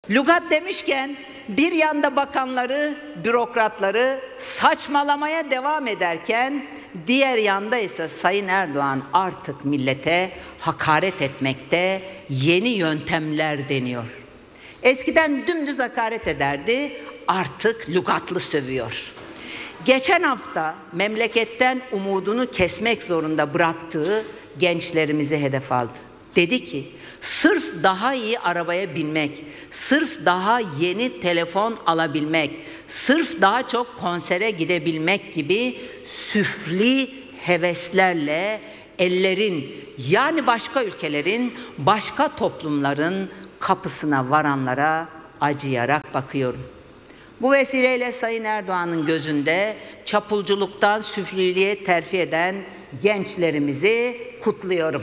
Lügat demişken bir yanda bakanları, bürokratları saçmalamaya devam ederken diğer yanda ise Sayın Erdoğan artık millete hakaret etmekte yeni yöntemler deniyor. Eskiden dümdüz hakaret ederdi, artık lügatlı sövüyor. Geçen hafta memleketten umudunu kesmek zorunda bıraktığı gençlerimizi hedef aldı. Dedi ki, sırf daha iyi arabaya binmek, sırf daha yeni telefon alabilmek, sırf daha çok konsere gidebilmek gibi süfli heveslerle ellerin, yani başka ülkelerin, başka toplumların kapısına varanlara acıyarak bakıyorum. Bu vesileyle Sayın Erdoğan'ın gözünde çapulculuktan süfliliğe terfi eden gençlerimizi kutluyorum.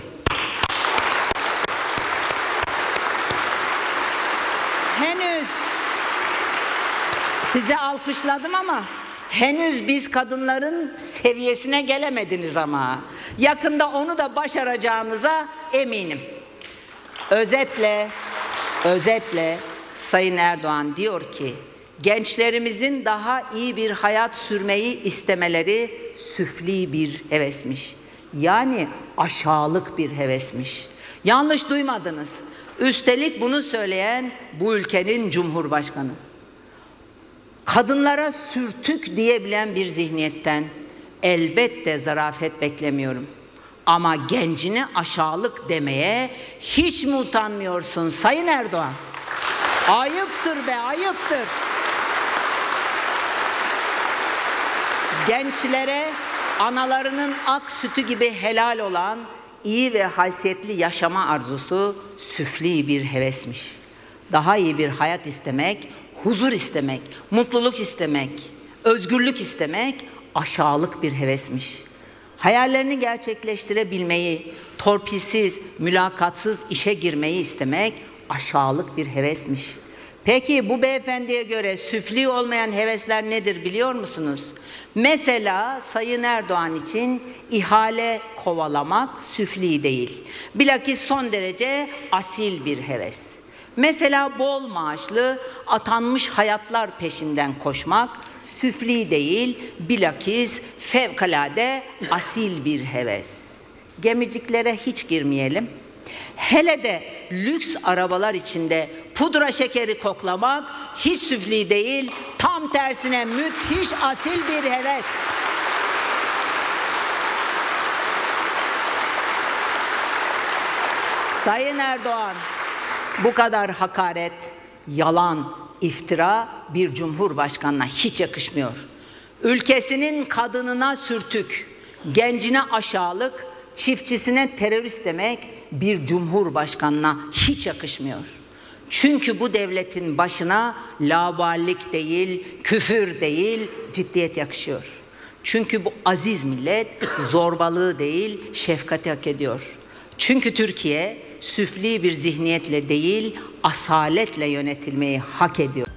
Henüz size alkışladım ama henüz biz kadınların seviyesine gelemediniz ama yakında onu da başaracağınıza eminim. Özetle Sayın Erdoğan diyor ki, gençlerimizin daha iyi bir hayat sürmeyi istemeleri süfli bir hevesmiş. Yani aşağılık bir hevesmiş. Yanlış duymadınız. Üstelik bunu söyleyen bu ülkenin Cumhurbaşkanı. Kadınlara sürtük diyebilen bir zihniyetten elbette zarafet beklemiyorum. Ama gencine aşağılık demeye hiç mi utanmıyorsun Sayın Erdoğan? Ayıptır be, ayıptır. Gençlere analarının ak sütü gibi helal olan iyi ve haysiyetli yaşama arzusu süfli bir hevesmiş. Daha iyi bir hayat istemek, huzur istemek, mutluluk istemek, özgürlük istemek aşağılık bir hevesmiş. Hayallerini gerçekleştirebilmeyi, torpilsiz, mülakatsız işe girmeyi istemek aşağılık bir hevesmiş. Peki bu beyefendiye göre süfli olmayan hevesler nedir biliyor musunuz? Mesela Sayın Erdoğan için ihale kovalamak süfli değil. Bilakis son derece asil bir heves. Mesela bol maaşlı atanmış hayatlar peşinden koşmak süfli değil, bilakis fevkalade asil bir heves. Gemiciklere hiç girmeyelim. Hele de lüks arabalar içinde pudra şekeri koklamak hiç süfli değil, tam tersine müthiş asil bir heves. Sayın Erdoğan, bu kadar hakaret, yalan, iftira bir cumhurbaşkanına hiç yakışmıyor. Ülkesinin kadınına sürtük, gencine aşağılık, çiftçisine terörist demek bir cumhurbaşkanına hiç yakışmıyor. Çünkü bu devletin başına laubalilik değil, küfür değil, ciddiyet yakışıyor. Çünkü bu aziz millet zorbalığı değil, şefkati hak ediyor. Çünkü Türkiye süfli bir zihniyetle değil, asaletle yönetilmeyi hak ediyor.